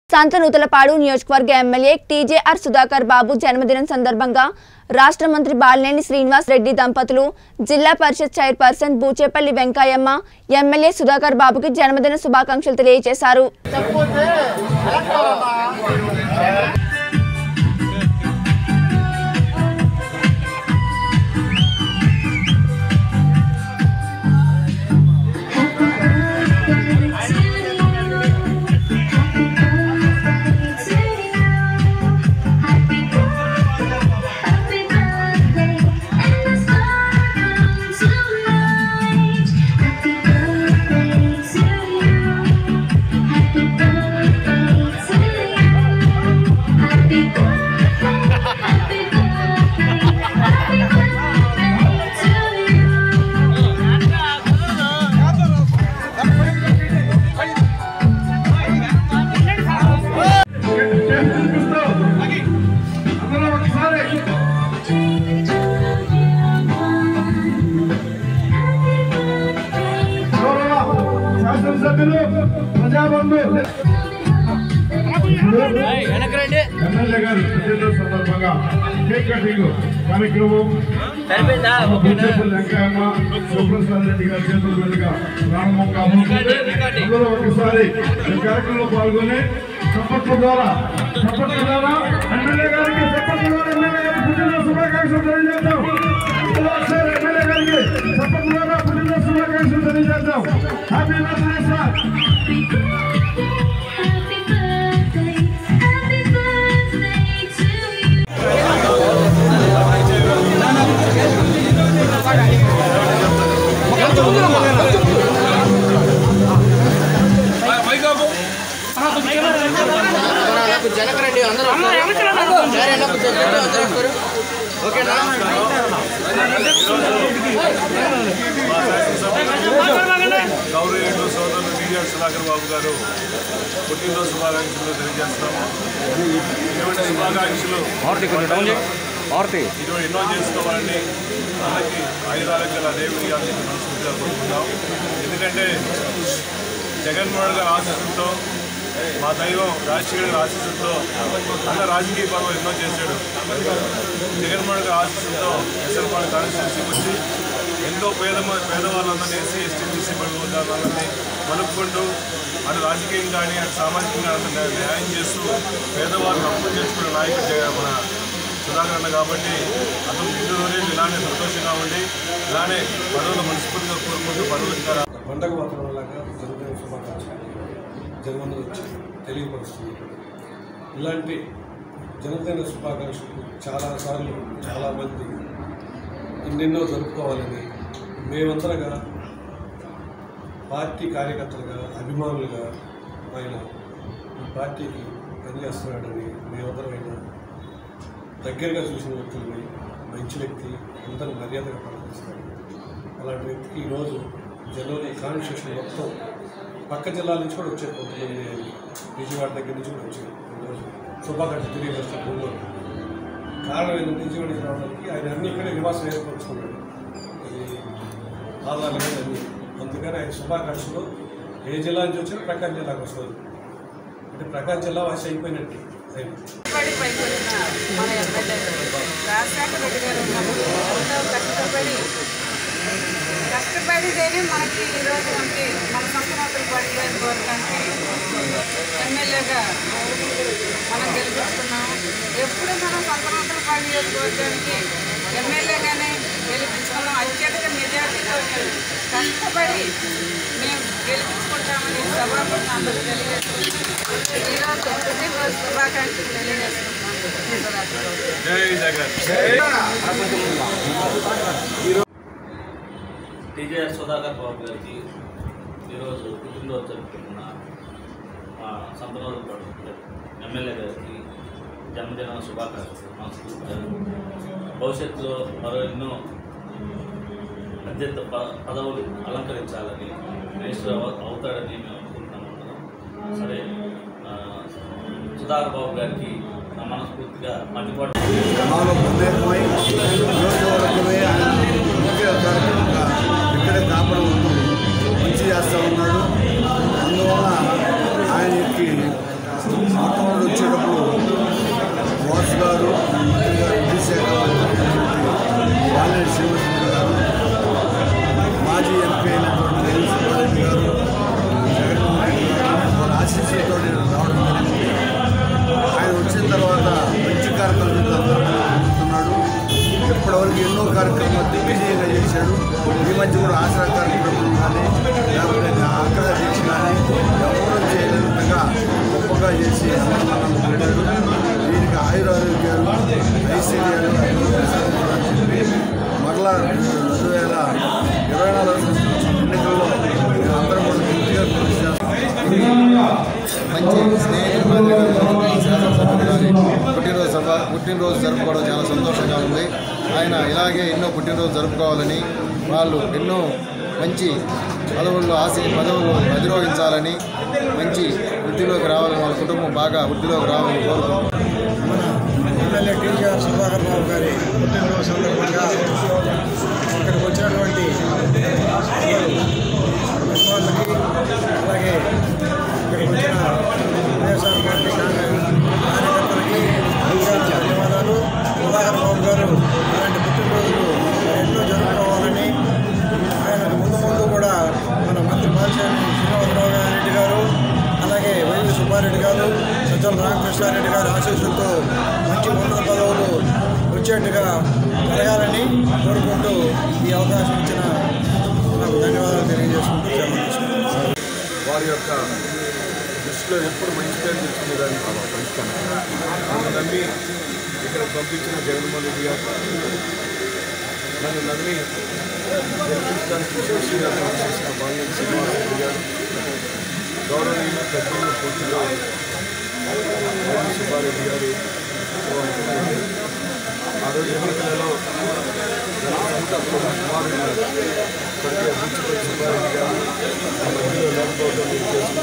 సంతనూతలపాడు నియోజకవర్గ MLA TJR Sudhakar బాబు జన్మదినం సందర్భంగా రాష్ట్ర మంత్రి బాలినేని శ్రీనివాస్ రెడ్డి దంపతులు జిల్లా పరిషత్ చైర్పర్సన్ బూచేపల్లి వెంకయ్యమ్మ ఎమ్మెల్యే సుధాకర్ బాబుకి జన్మదిన శుభాకాంక్షలు తెలియజేశారు. ఎమ్మెల్యే గారు సందర్భంగా కేక్ కటింగ్ కార్యక్రమం వెంకయ్యమ్మ సుప్రసాద్ రెడ్డి గారి చేతుల మీదుగా ప్రారంభం కాబోతుంది. అందరూ ఒకసారి ఈ కార్యక్రమంలో పాల్గొని చప్పట్ల ద్వారా ఎమ్మెల్యే గారికి ఎమ్మెల్యే గారికి పుట్టినరోజు శుభాకాంక్షలు తెలియజేద్దాం. ఎమ్మెల్యే గారికి చప్పట్ల ద్వారా పుట్టినరోజు శుభాకాంక్షలు తెలియజేద్దాం. Happy birthday sir. జనకరెడ్డి అందరూ ఓకేనా? గౌరవ సోదరులు టీజేఆర్ సుధాకర్ బాబు గారు పుట్టినరోజు శుభాకాంక్షలు తెలియజేస్తున్నాము. ఇటువంటి శుభాకాంక్షలు ఇటువంటి ఎన్నో చేసుకోవాలని మనకి ఆయుధాలకి దేవుడి అందరికీ మనస్ఫూర్తిగా కోరుకుంటాం. ఎందుకంటే జగన్మోహన్ గారి ఆశీస్సులతో మా దైవం రాజశేఖర్ గారి ఆశీస్సులతో అన్న రాజకీయ పర్వం ఎన్నో చేశాడు. జగన్మోహన్ గారి ఆశీస్సులతో ఎస్ఎల్పాడు కాన్స్టిట్యూన్సీకి వచ్చి ఎంతో పేదవాళ్ళందరినీ ఎస్సీ ఎస్టీ బీసీ వాళ్ళని కలుపుకుంటూ అటు రాజకీయం కానీ అటు సామాజికంగా న్యాయం చేస్తూ పేదవాళ్ళని అప్పులు చేసుకునే నాయకుడు మన సుధాకర్ అన్న. కాబట్టి అతను నిండు రోజులు ఇలానే సంతోషంగా ఉండి ఇలానే పదవులు మనస్ఫూర్తిగా కోరుకుంటూ పదవులు పండగ వాతావరణంలాగా జన్మదిన శుభాకాంక్షలు జన్మదిన వచ్చి తెలియపరుస్తుంది. ఇలాంటి జన్మదిన శుభాకాంక్షలు చాలాసార్లు చాలామంది ఎన్నెన్నో జరుపుకోవాలని మేమందరగా పార్టీ కార్యకర్తలుగా అభిమానులుగా ఆయన ఈ పార్టీకి పనిచేస్తున్నాడని మేమందరమైనా దగ్గరగా చూసిన వ్యక్తులని మంచి వ్యక్తి అందరూ మర్యాదగా పనిచేస్తాడు. అలాంటి వ్యక్తికి ఈరోజు జనవరి కాన్స్టిట్యూషన్ మొత్తం పక్క జిల్లాల నుంచి కూడా వచ్చారు. కొంతమంది విజయవాడ దగ్గర నుంచి కూడా వచ్చారు. ఈరోజు శుభాకాంక్షలు తెలియజేస్తారు. కారణం ఏంటంటే విజయవాడ నుంచి రావడానికి ఆయన అన్ని ఇక్కడే నివాసం ఏర్పరచుకున్నాడు. అది ఆధారాలు అన్నీ. అందుకని ఆయన శుభాకాంక్షలు ఏ జిల్లా నుంచి వచ్చినా ప్రకాశం జిల్లాకు వస్తుంది. అంటే ప్రకాశం జిల్లా వాసి అయిపోయినట్టు ఆయన కష్టపడితేనే మనకి ఈరోజు మనకి మన సంక్రాంతులు పడిపోయిన కోరికంటే ఎమ్మెల్యేగా మనం గెలిపించుకున్నాం. ఎప్పుడు మనం సంక్రాంతులు పడిన కోరికానికి ఎమ్మెల్యేగానే గెలిపించుకున్నాం. అత్యధిక మెజార్టీతో కష్టపడి మేము గెలిపించుకుంటామని సభాపతి అందరూ తెలియజేస్తున్నాం. ఈరోజు శుభాకాంక్షలు తెలియజేస్తున్నాం. టీజేఆర్ సుధాకర్ బాబు గారికి ఈరోజు పుట్టినరోజు జరుపుకుంటున్న సంతనూతలపాడు ఎమ్మెల్యే గారికి జన్మదిన శుభాకాంక్షలు మనస్ఫూర్తిగా. భవిష్యత్తులో మరో ఎన్నో అత్యంత పదవులు అలంకరించాలని మినిస్టర్ అవుతాడని మేము అనుకుంటున్నాము. సరే, సుధాకర్ బాబు గారికి మనస్ఫూర్తిగా అందుబాటు ఇక్కడే కాపాడు మంచి చేస్తూ ఉన్నాడు. అందువల్ల ఆయనకి చేసి దీనికి ఆయురారోగ్యాలు ఐశ్వర్యాలు మరలా 2024 ఎన్నికల్లో అందరూ కూడా పూర్తిగా కృషి చేస్తాం. మంచి స్నేహితులు పుట్టినరోజు జరుపుకోవడం చాలా సంతోషంగా ఉంది. ఆయన ఇలాగే ఎన్నో పుట్టినరోజు జరుపుకోవాలని, వాళ్ళు ఎన్నో మంచి పదవులు అధిరోహించాలని, మంచి వృద్ధిలోకి రావాలని, వాళ్ళ కుటుంబం బాగా వృద్ధిలోకి రావాలని కోరుకుంటున్నాం. ఎమ్మెల్యే టీజీఆర్ సుధాకర్ బాబు గారి పుట్టినరోజు సందర్భంగా ఇక్కడికి వచ్చినటువంటి విశ్వాసులకి, అలాగే ఇక్కడికి వచ్చిన వైఎస్ఆర్ పార్టీ కార్యకర్తలకి ధన్యవాదాలు. సుధాకర్ బాబు గారు ఇలాంటి పుట్టినరోజులు ఎన్నో జరుపుకోవాలని, ఆయనకు ముందు కూడా మన మంత్రి బాలశ్రీ శ్రీనివాసరావు రెడ్డి గారు, అలాగే వైవి సుబ్బారెడ్డి గారు, సజ్జల రామకృష్ణారెడ్డి గారి ఆశీస్సులతో మంచి ఉన్నత పదవులు వచ్చేట్టుగా జరగాలని కోరుకుంటూ ఈ అవకాశం ఇచ్చిన నాకు ధన్యవాదాలు తెలియజేసుకుంటూ సెలవు. వారి యొక్క దృష్టిలో ఎప్పుడు మంచి పేరు తెచ్చుకునేదాన్ని నన్ను నమ్మి ఇక్కడ పంపించిన జగన్మోహన్ రెడ్డి గారు, నన్ను నమ్మి గెలిపించడానికి విశేషంగా పనిచేసిన బాలినేని శ్రీనివాసరెడ్డి గారు, గౌరవనీయులు పెద్దలు పూర్తిలో సుబ్బారెడ్డి గారు, ఆ రోజు ఎన్నికలలో కుమారుడు కొద్దిగా బూచిపల్లి సుబ్బారెడ్డి గారు మధ్యలో లేకపోవడం చేసుకున్న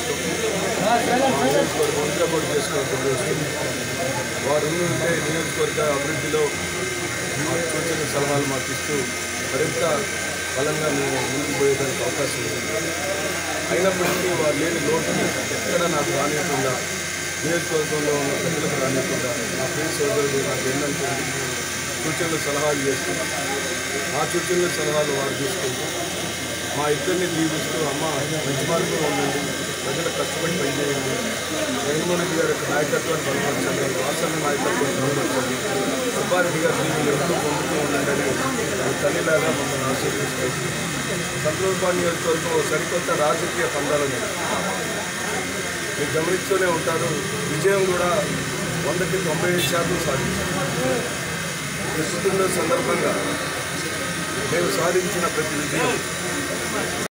నియోజకవర్గం చేసుకున్న వారు ఉంటే నియోజకవర్గ అభివృద్ధిలో మా సూచన సలహాలు మాకు ఇస్తూ మరింత బలంగా మేము ముందుకు పోయేదానికి అవకాశం ఉంది. అయినప్పటికీ వారు లేని లోటుని ఎక్కడ నాకు రానియకుండా, నియోజకవర్గంలో ఉన్న ప్రజలకు రానియకుండా నా ప్రియ సోదరులు నాకు ఏంటంటే సూచనలు సలహాలు చేస్తూ, ఆ సూచనలు సలహాలు వారు తీసుకుంటూ మా ఇద్దరిని దీవిస్తూ, అమ్మ మంచి మార్గంలో ఉండండి, ప్రజలు కష్టపడి పనిచేయండి, జగన్మోహన్ రెడ్డి గారి యొక్క నాయకత్వాన్ని బలపరచండి, వాసన నాయకత్వాన్ని బలపరచండి, సుబ్బారెడ్డి గారి దీవులు ఎప్పుడూ పొందుతూ ఉండండి తల్లిలాగా మమ్మల్ని ఆశీర్వదిస్తూ సంతూర్పాడు నియోజకవర్గం సరికొత్త రాజకీయ పందాలని మీరు గమనిస్తూనే ఉంటారు. విజయం కూడా 100కి 95% సాధించారు. ఈ పుట్టినరోజు సందర్భంగా మేము సాధించిన ప్రతి విజయం